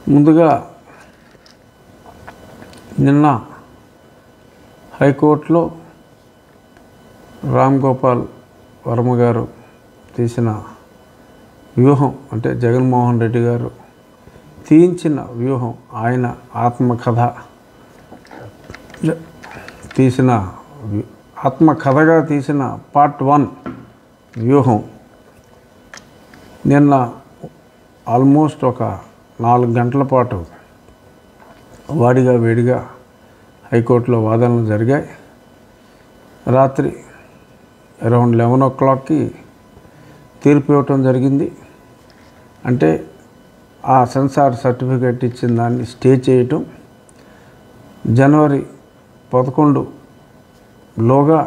ముందుగా నిన్న హైకోర్టులో రామ్ గోపాల్ వర్మ గారు తీసిన వ్యూహం, అంటే జగన్మోహన్ రెడ్డి గారు తీయించిన వ్యూహం, ఆయన ఆత్మకథ తీసిన ఆత్మకథగా తీసిన పార్ట్ 1 వ్యూహం నిన్న ఆల్మోస్ట్ ఒక 4 గంటల పాటు వాడిగా వేడిగా హైకోర్టులో వాదనలు జరిగాయి. రాత్రి అరౌండ్ 11 o'clockకి తీర్పు ఇవ్వటం జరిగింది. అంటే ఆ సెన్సార్ సర్టిఫికేట్ ఇచ్చిన దాన్ని స్టే చేయటం, జనవరి 11లోగా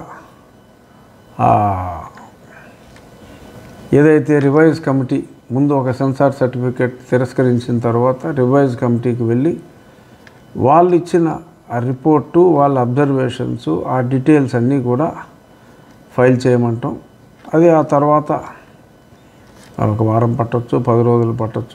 ఏదైతే రివైజ్ కమిటీ ముందు ఒక సెన్సార్ సర్టిఫికేట్ తిరస్కరించిన తర్వాత రివైజ్ కమిటీకి వెళ్ళి వాళ్ళు ఇచ్చిన ఆ రిపోర్టు, వాళ్ళ అబ్జర్వేషన్స్, ఆ డీటెయిల్స్ అన్నీ కూడా ఫైల్ చేయమంటాం. అది ఆ తర్వాత ఒక వారం పట్టవచ్చు, 10 రోజులు పట్టవచ్చు.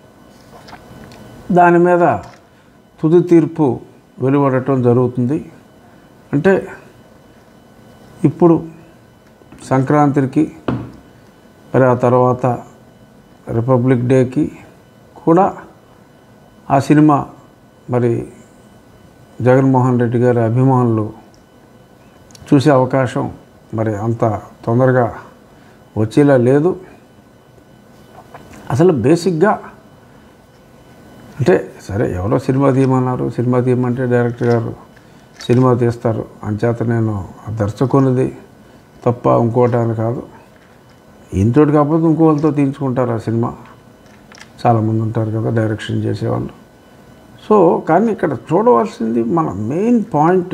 దాని మీద తుది తీర్పు వెలువడటం జరుగుతుంది. అంటే ఇప్పుడు సంక్రాంతికి, మరి ఆ తర్వాత రిపబ్లిక్ డేకి కూడా ఆ సినిమా మరి జగన్మోహన్ రెడ్డి గారి అభిమానులు చూసే అవకాశం మరి అంత తొందరగా వచ్చేలా లేదు. అసలు బేసిక్గా అంటే సరే, ఎవరో సినిమా తీయమన్నారు, సినిమా తీయమంటే డైరెక్టర్ గారు సినిమా తీస్తారు. అంచేత నేను దర్శకునిది తప్ప ఇంకోటి అని కాదు, ఇంతోటి కాకపోతే ఇంకోళ్ళతో తీయించుకుంటారు ఆ సినిమా. చాలామంది ఉంటారు కదా డైరెక్షన్ చేసేవాళ్ళు. సో కానీ ఇక్కడ చూడవలసింది మన మెయిన్ పాయింట్,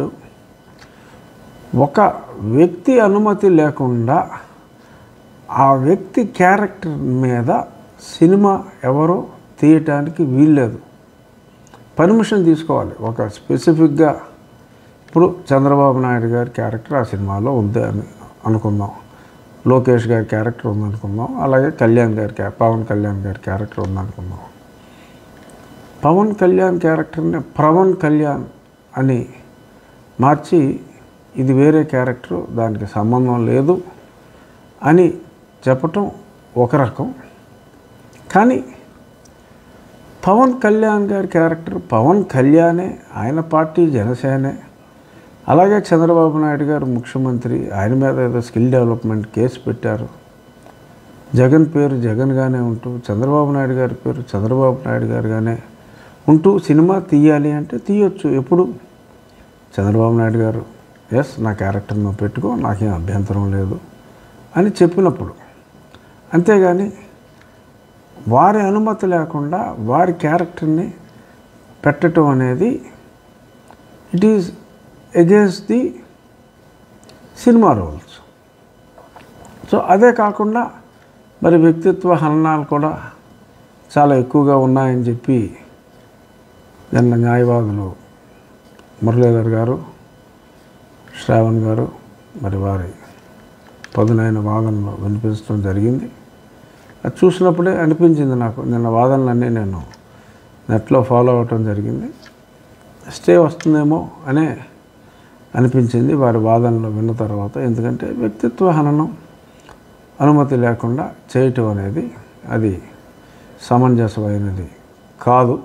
ఒక వ్యక్తి అనుమతి లేకుండా ఆ వ్యక్తి క్యారెక్టర్ మీద సినిమా ఎవరో తీయటానికి వీల్లేదు. పర్మిషన్ తీసుకోవాలి. ఒక స్పెసిఫిక్గా ఇప్పుడు చంద్రబాబు నాయుడు గారి క్యారెక్టర్ ఆ సినిమాలో ఉంది అని అనుకుందాం, లోకేష్ గారి క్యారెక్టర్ ఉందనుకుందాం, అలాగే పవన్ కళ్యాణ్ గారి క్యారెక్టర్ ఉందనుకుందాం. పవన్ కళ్యాణ్ క్యారెక్టర్ని పవన్ కళ్యాణ్ అని మార్చి ఇది వేరే క్యారెక్టర్, దానికి సంబంధం లేదు అని చెప్పటం ఒక రకం. కానీ పవన్ కళ్యాణ్ గారి క్యారెక్టర్ పవన్ కళ్యాణే, ఆయన పార్టీ జనసేనే, అలాగే చంద్రబాబు నాయుడు గారు ముఖ్యమంత్రి, ఆయన మీద ఏదో స్కిల్ డెవలప్మెంట్ కేసు పెట్టారు. జగన్ పేరు జగన్గానే ఉంటూ, చంద్రబాబు నాయుడు గారి పేరు చంద్రబాబు నాయుడు గారుగానే ఉంటూ సినిమా తీయాలి అంటే తీయొచ్చు. ఎప్పుడు చంద్రబాబు నాయుడు గారు ఎస్ నా క్యారెక్టర్ నువ్వు పెట్టుకో, నాకేం అభ్యంతరం లేదు అని చెప్పినప్పుడు. అంతేగాని వారి అనుమతి లేకుండా వారి క్యారెక్టర్ని పెట్టడం అనేది it is against the cinema rules. So అదే కాకుండా మరి వ్యక్తిత్వ హననాలు కూడా చాలా ఎక్కువగా ఉన్నాయని చెప్పి నిన్న న్యాయవాదులు మురళీధర్ గారు, శ్రావణ్ గారు మరి వారి పదునైన వాదనలు వినిపించడం జరిగింది. అది చూసినప్పుడే అనిపించింది నాకు, నిన్న వాదనలన్నీ నేను నెట్లో ఫాలో అవ్వటం జరిగింది, స్టే వస్తుందేమో అనే అనిపించింది వారి వాదనలు విన్న తర్వాత. ఎందుకంటే వ్యక్తిత్వ హననం అనుమతి లేకుండా చేయటం అనేది అది సమంజసమైనది కాదు.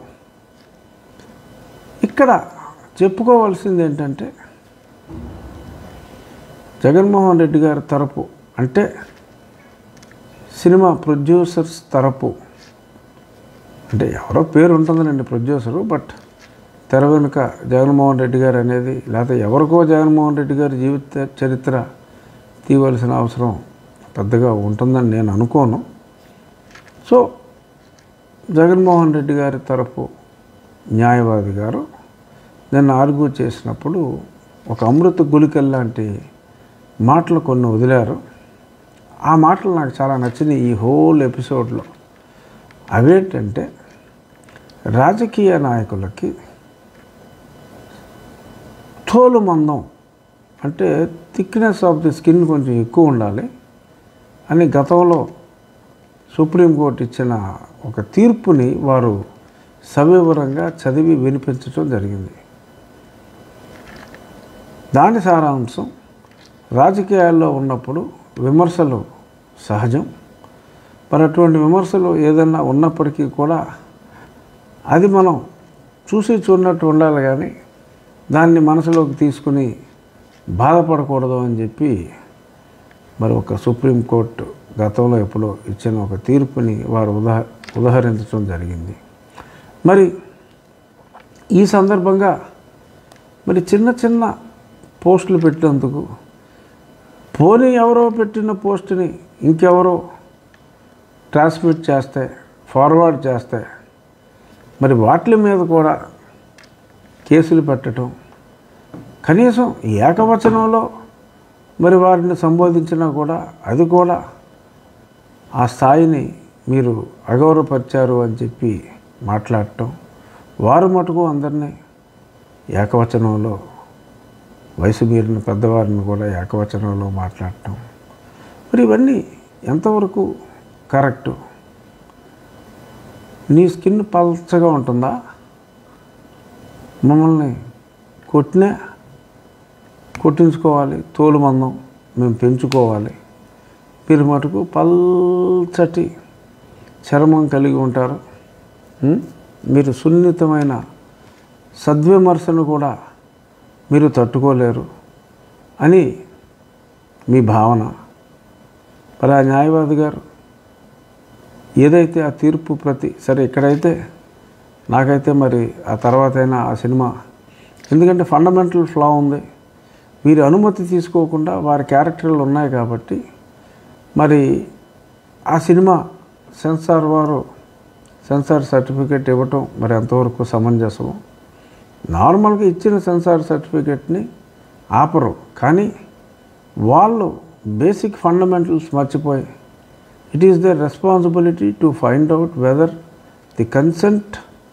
ఇక్కడ చెప్పుకోవాల్సింది ఏంటంటే జగన్మోహన్ రెడ్డి గారి తరపు, అంటే సినిమా ప్రొడ్యూసర్స్ తరపు, అంటే ఎవరో పేరు ఉంటుందండి ప్రొడ్యూసరు, బట్ తెర వెనుక జగన్మోహన్ రెడ్డి గారు అనేది, లేకపోతే ఎవరికో జగన్మోహన్ రెడ్డి గారి జీవిత చరిత్ర తీయవలసిన అవసరం పెద్దగా ఉంటుందని నేను అనుకోను. సో జగన్మోహన్ రెడ్డి గారి తరపు న్యాయవాది గారు నిన్న ఆర్గ్యూ చేసినప్పుడు ఒక అమృత గుళికల్ లాంటి మాటలు కొన్ని వదిలారు. ఆ మాటలు నాకు చాలా నచ్చినాయి ఈ హోల్ ఎపిసోడ్లో. అవేంటంటే రాజకీయ నాయకులకి తోలు మందం, అంటే థిక్నెస్ ఆఫ్ ది స్కిన్ కొంచెం ఎక్కువ ఉండాలి అని గతంలో సుప్రీంకోర్టు ఇచ్చిన ఒక తీర్పుని వారు సవివరంగా చదివి వినిపించడం జరిగింది. దాని సారాంశం, రాజకీయాల్లో ఉన్నప్పుడు విమర్శలు సహజం. మరి అటువంటి విమర్శలు ఏదన్నా ఉన్నప్పటికీ కూడా అది మనం చూసి చూడనట్టు ఉండాలి, కానీ దాన్ని మనసులోకి తీసుకుని బాధపడకూడదు అని చెప్పి మరి ఒక సుప్రీంకోర్టు గతంలో ఎప్పుడో ఇచ్చిన ఒక తీర్పుని వారు ఉదహరించడం జరిగింది. మరి ఈ సందర్భంగా మరి చిన్న చిన్న పోస్టులు పెట్టినందుకు, పోనీ ఎవరో పెట్టిన పోస్టుని ఇంకెవరో ట్రాన్స్మిట్ చేస్తే, ఫార్వర్డ్ చేస్తే, మరి వాటి మీద కూడా కేసులు పెట్టడం, కనీసం ఏకవచనంలో మరి వారిని సంబోధించినా కూడా అది కూడా ఆ స్థాయిని మీరు అగౌరవపరిచారు అని చెప్పి మాట్లాడటం, వారు మటుకు అందరినీ ఏకవచనంలో, వయసు మీరిన పెద్దవారిని కూడా ఏకవచనంలో మాట్లాడటం, మరి ఇవన్నీ ఎంతవరకు కరెక్టు? నీ స్కిన్ పల్చగా ఉంటుందా? మమ్మల్ని కొట్టించుకోవాలి, తోలు మందం మేము పెంచుకోవాలి, మీరు మటుకు పల్చటి చర్మం కలిగి ఉంటారు, మీరు సున్నితమైన సద్విమర్శను కూడా మీరు తట్టుకోలేరు అని మీ భావన. మరి ఆ న్యాయవాది గారు ఏదైతే ఆ తీర్పు ప్రతి, సరే ఇక్కడైతే నాకైతే మరి ఆ తర్వాతైనా ఆ సినిమా, ఎందుకంటే ఫండమెంటల్ ఫ్లా ఉంది, వీరి అనుమతి తీసుకోకుండా వారి క్యారెక్టర్లు ఉన్నాయి కాబట్టి మరి ఆ సినిమా సెన్సార్ సర్టిఫికేట్ ఇవ్వటం మరి ఎంతవరకు సమంజసము? నార్మల్గా ఇచ్చిన సెన్సార్ సర్టిఫికేట్ని ఆపరు, కానీ వాళ్ళు బేసిక్ ఫండమెంటల్స్ మర్చిపోయి, it is their responsibility to find out whether the consent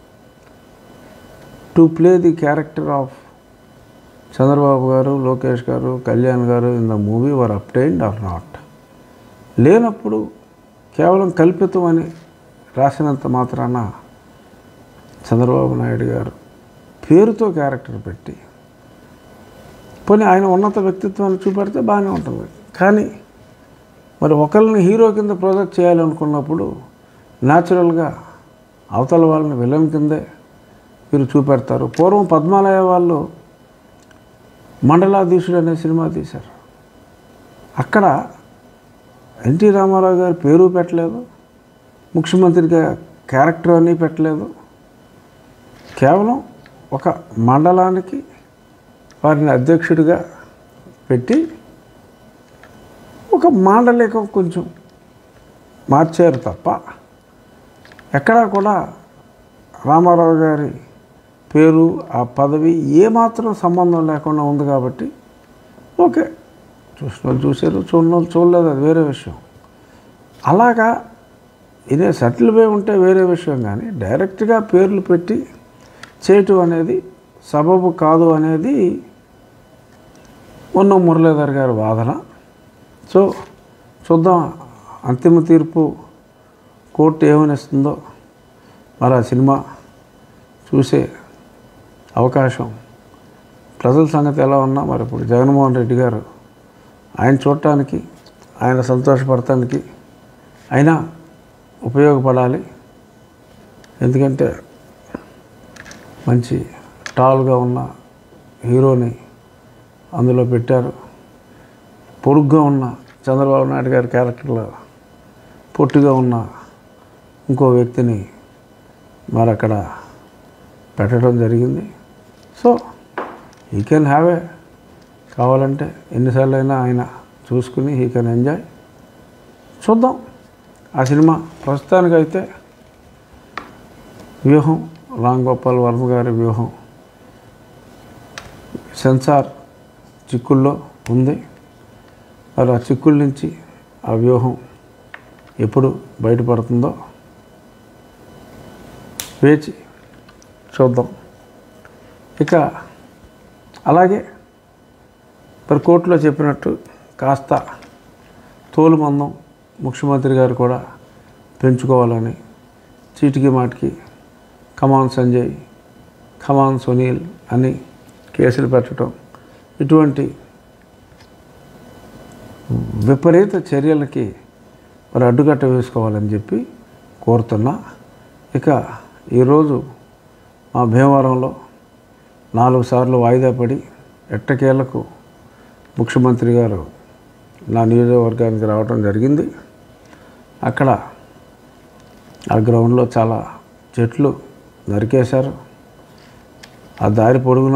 to play the character of Chandrababu garu, Lokesh garu, Kalyan garu in the movie were obtained or not. లేనప్పుడు కేవలం కల్పితం అని రాసినంత మాత్రాన చంద్రబాబు నాయుడు గారు పేరుతో క్యారెక్టర్ పెట్టి, పోనీ ఆయన ఉన్నత వ్యక్తిత్వాన్ని చూపెడితే బాగానే ఉంటుంది, కానీ మరి ఒకరిని హీరో కింద ప్రొజెక్ట్ చేయాలనుకున్నప్పుడు న్యాచురల్గా అవతల వాళ్ళని విలన్ కిందే మీరు చూపెడతారు. పూర్వం పద్మాలయ వాళ్ళు మండలాధీశుడు అనే సినిమా తీశారు, అక్కడ ఎన్టీ రామారావు గారి పేరు పెట్టలేదు, ముఖ్యమంత్రిగా క్యారెక్టర్ అని పెట్టలేదు, కేవలం ఒక మండలానికి వారిని అధ్యక్షుడిగా పెట్టి ఒక మాండలికం కొంచెం మార్చారు తప్ప ఎక్కడా కూడా రామారావు గారి పేరు, ఆ పదవి ఏమాత్రం సంబంధం లేకుండా ఉంది. కాబట్టి ఓకే, చూసిన వాళ్ళు చూశారు, చూడని వాళ్ళు చూడలేదు, అది వేరే విషయం. అలాగా ఇదే సెటిల్ పై ఉంటే వేరే విషయం, కానీ డైరెక్ట్గా పేర్లు పెట్టి చేయటం అనేది సబబు కాదు అనేది ఉన్న మురళీధర్ గారి వాదన. సో చూద్దాం అంతిమ తీర్పు కోర్టు ఏమనిస్తుందో. మరి ఆ సినిమా చూసే అవకాశం ప్రజల సంగతి ఎలా ఉన్నా మరి ఇప్పుడు జగన్మోహన్ రెడ్డి గారు ఆయన చూడటానికి, ఆయన సంతోషపడటానికి అయినా ఉపయోగపడాలి. ఎందుకంటే మంచి టాల్గా ఉన్న హీరోని అందులో పెట్టారు, పొడుగ్గా ఉన్న చంద్రబాబు నాయుడు గారి క్యారెక్టర్లో పొట్టిగా ఉన్న ఇంకో వ్యక్తిని మరి అక్కడ పెట్టడం జరిగింది. So he can have a, కావాలంటే ఎన్నిసార్లు అయినా ఆయన చూసుకుని హీ కెన్ ఎంజాయ్. చూద్దాం ఆ సినిమా. ప్రస్తుతానికైతే వ్యూహం, రామ్ గోపాల్ వర్మ గారి వ్యూహం సెన్సార్ చిక్కుల్లో ఉంది. మరి ఆ చిక్కుల నుంచి ఆ వ్యూహం ఎప్పుడు బయటపడుతుందో వేచి చూద్దాం. ఇక అలాగే మరి కోర్టులో చెప్పినట్టు కాస్త తోలు మందం ముఖ్యమంత్రి గారు కూడా పెంచుకోవాలని చీటికి మాటికి కమాన్ సంజయ్, కమాన్ సునీల్ అని కేసులు పెట్టడం, ఇటువంటి విపరీత చర్యలకి మరి అడ్డుకట్ట వేసుకోవాలని చెప్పి కోరుతున్నా. ఇక ఈరోజు మా భీమవరంలో 4 సార్లు వాయిదా పడి ఎట్టకేలకు ముఖ్యమంత్రి గారు నా నియోజకవర్గానికి రావడం జరిగింది. అక్కడ ఆ గ్రౌండ్లో చాలా చెట్లు నరికేశారు. ఆ దారి పొడుగున